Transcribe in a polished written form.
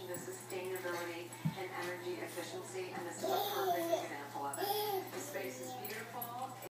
attention to sustainability and energy efficiency, and this is a perfect example of it. The space is beautiful.